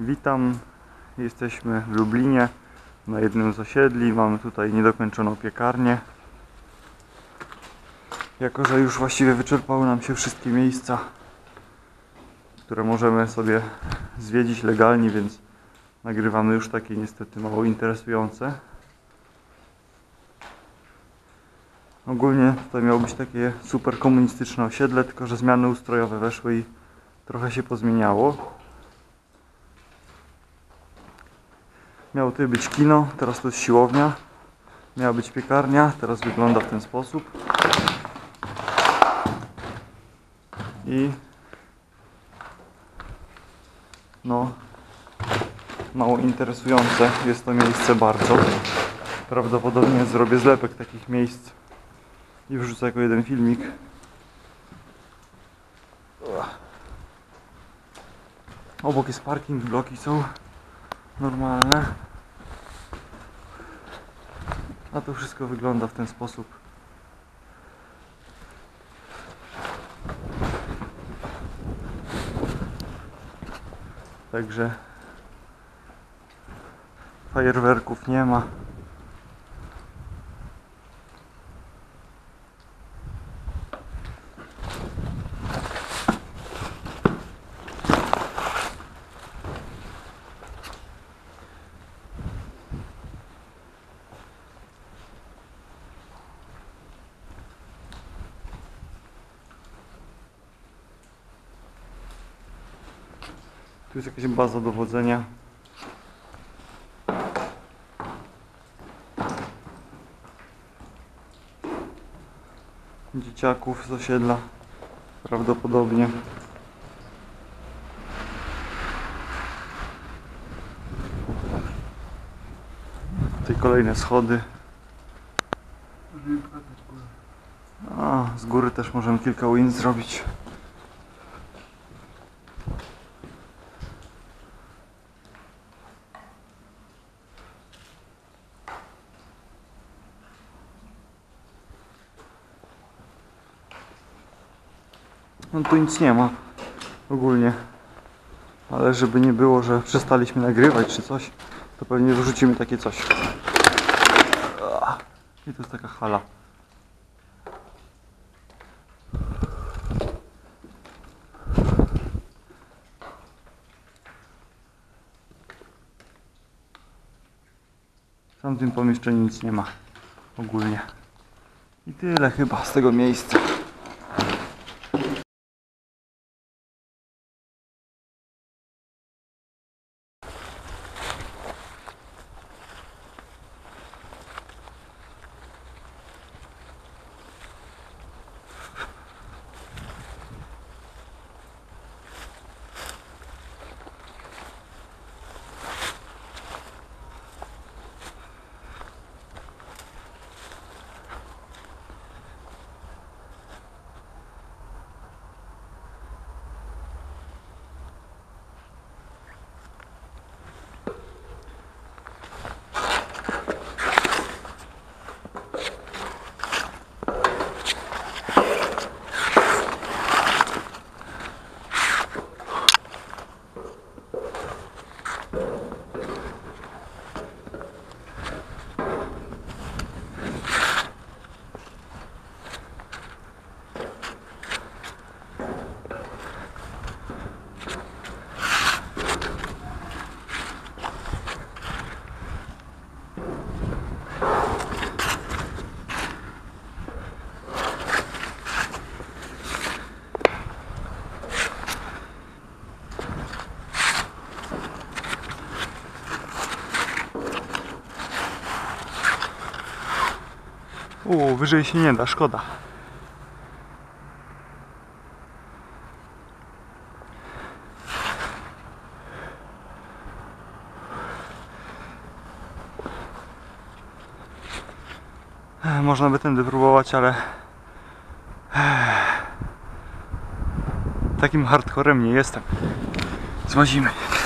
Witam, jesteśmy w Lublinie na jednym z osiedli. Mamy tutaj niedokończoną piekarnię. Jako że już właściwie wyczerpały nam się wszystkie miejsca, które możemy sobie zwiedzić legalnie, więc nagrywamy już takie niestety mało interesujące. Ogólnie tutaj miało być takie super komunistyczne osiedle, tylko że zmiany ustrojowe weszły i trochę się pozmieniało. Miało tutaj być kino, teraz to jest siłownia. Miała być piekarnia, teraz wygląda w ten sposób. I no, mało interesujące jest to miejsce bardzo. Prawdopodobnie zrobię zlepek takich miejsc i wrzucę jako jeden filmik. Obok jest parking, bloki są normalne. A to wszystko wygląda w ten sposób. Także fajerwerków nie ma. Tu jest jakaś baza dowodzenia. Dzieciaków z osiedla prawdopodobnie. Tutaj kolejne schody. A, z góry też możemy kilka ujęć zrobić. No tu nic nie ma ogólnie, ale żeby nie było, że przestaliśmy nagrywać czy coś, to pewnie wyrzucimy takie coś. I to jest taka hala. W tamtym pomieszczeniu nic nie ma ogólnie. I tyle chyba z tego miejsca. Wyżej się nie da, szkoda. Można by tędy próbować, ale takim hardcorem nie jestem. Złazimy.